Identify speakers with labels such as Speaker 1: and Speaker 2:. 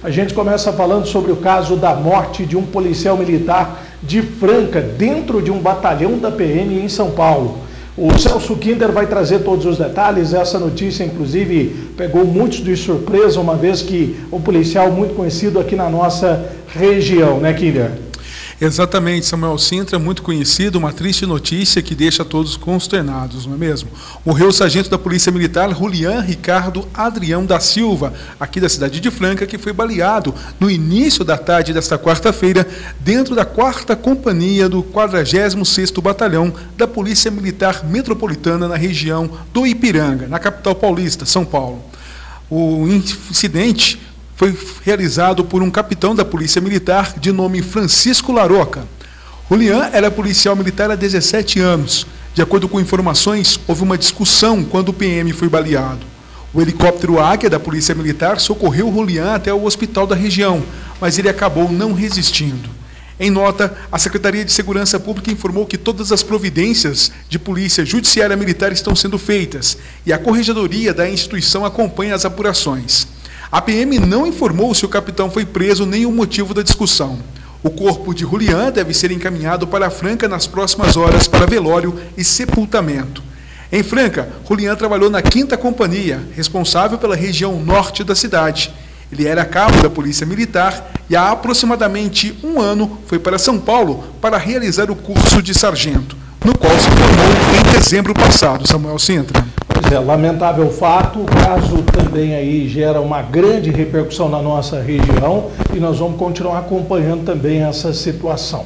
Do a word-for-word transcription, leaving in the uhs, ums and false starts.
Speaker 1: A gente começa falando sobre o caso da morte de um policial militar de Franca, dentro de um batalhão da P M em São Paulo. O Celso Kinder vai trazer todos os detalhes. Essa notícia, inclusive, pegou muitos de surpresa, uma vez que o policial muito conhecido aqui na nossa região, né, Kinder?
Speaker 2: Exatamente, Samuel Sintra, muito conhecido, uma triste notícia que deixa todos consternados, não é mesmo? Morreu o sargento da Polícia Militar, Julian Ricardo Adrião da Silva, aqui da cidade de Franca, que foi baleado no início da tarde desta quarta-feira, dentro da quarta Companhia do quadragésimo sexto Batalhão da Polícia Militar Metropolitana na região do Ipiranga, na capital paulista, São Paulo. O incidente foi realizado por um capitão da Polícia Militar de nome Francisco Laroca. Julian era policial militar há dezessete anos. De acordo com informações, houve uma discussão quando o P M foi baleado. O helicóptero Águia da Polícia Militar socorreu Julian até o hospital da região, mas ele acabou não resistindo. Em nota, a Secretaria de Segurança Pública informou que todas as providências de polícia judiciária militar estão sendo feitas e a corregedoria da instituição acompanha as apurações. A P M não informou se o capitão foi preso nem o motivo da discussão. O corpo de Julian deve ser encaminhado para Franca nas próximas horas para velório e sepultamento. Em Franca, Julian trabalhou na quinta Companhia, responsável pela região norte da cidade. Ele era cabo da Polícia Militar e há aproximadamente um ano foi para São Paulo para realizar o curso de sargento, no qual se formou em dezembro passado, Samuel Sintra.
Speaker 1: Pois é, lamentável fato, o caso também aí gera uma grande repercussão na nossa região e nós vamos continuar acompanhando também essa situação.